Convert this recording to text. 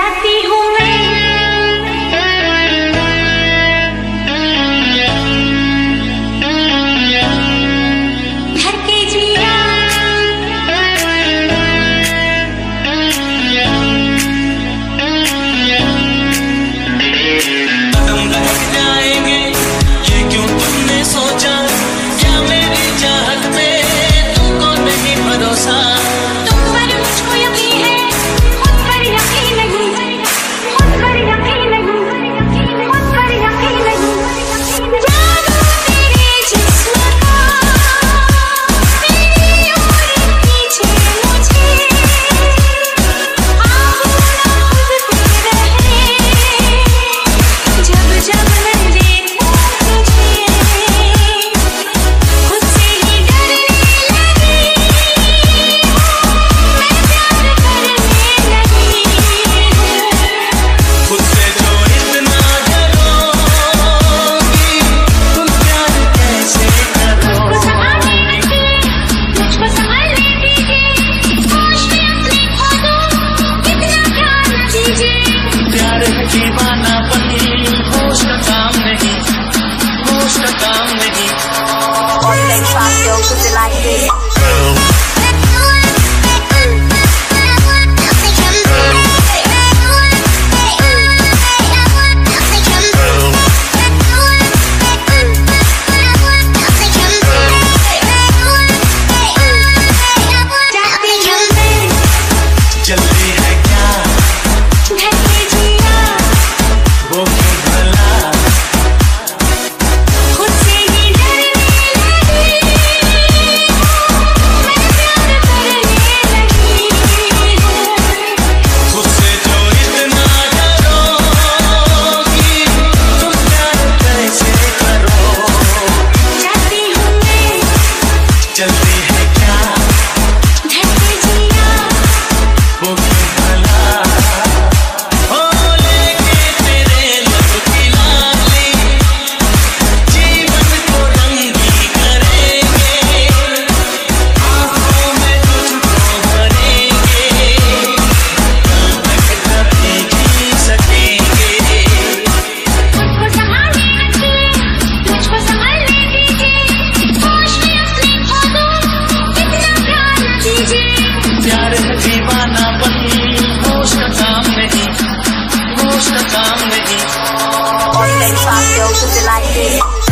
जाती हूँ मैं घर के जिया कदम रह जाएंगे ये क्यों तुमने सोचा, क्या मेरी चाहत में तुमको नहीं भरोसा। दीवाना बनी होश का काम नहीं, होश का काम नहीं। जल्दी है क्या वो क्यों भला, खुद से ही डरने लगी, मैं प्यार करने लगी। खुद से जो इतना डरोगी तुम प्यार कैसे करो। जाती हूँ मैं जल्दी है क्या घर के जिया वो क्यों भला, दीवाना बनी होश का काम नहीं, होश का काम नहीं।